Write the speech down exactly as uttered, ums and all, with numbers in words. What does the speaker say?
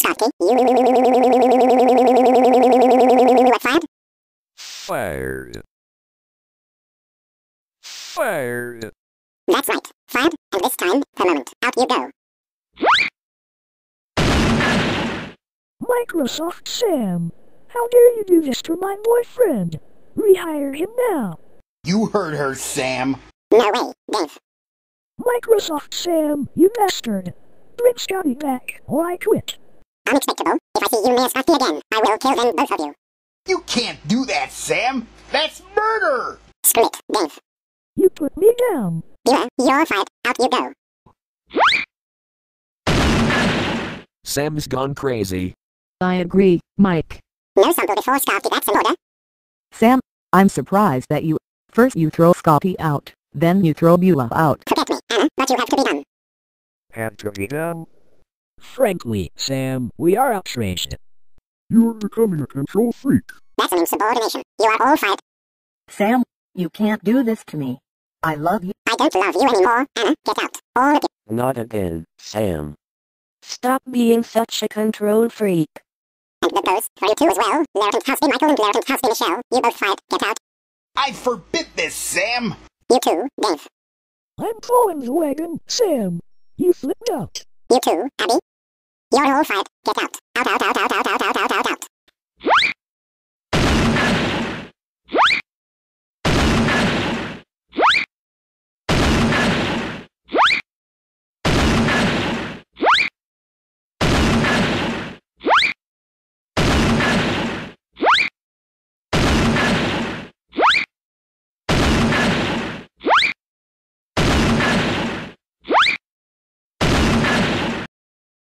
Scotty, you are fired. Fired. Fired. That's right. Fired, and this time, permanent. Out you go. Microsoft Sam, how dare you do this to my boyfriend? Rehire him now. You heard her, Sam. No way, Dave. Microsoft Sam, you bastard. Bring Scotty back, or I quit. Unacceptable. If I see you near Scotty again, I will kill them both of you. You can't do that, Sam. That's murder. Screw it, Dave. You put me down. You're, you're fired. Out you go. Sam's gone crazy. I agree, Mike. No sample before Scotty, that's an order. Sam, I'm surprised that you... First you throw Scotty out, then you throw Beulah out. Forget me, Anna, but you have to be done. Had to be done. Frankly, Sam, we are outraged. You're becoming a control freak. That's an insubordination. You are all fired. Sam, you can't do this to me. I love you. I don't love you anymore, Anna. Get out. All of you. Not again, Sam. Stop being such a control freak. And the both for you too as well. Larry Husby Michael and Larry Husby Michelle. You both fired. Get out. I forbid this, Sam. You too, Dave. I'm pulling the wagon, Sam. You flipped out. You too, Abby. You're all fired. Get out. Out, out, out, out.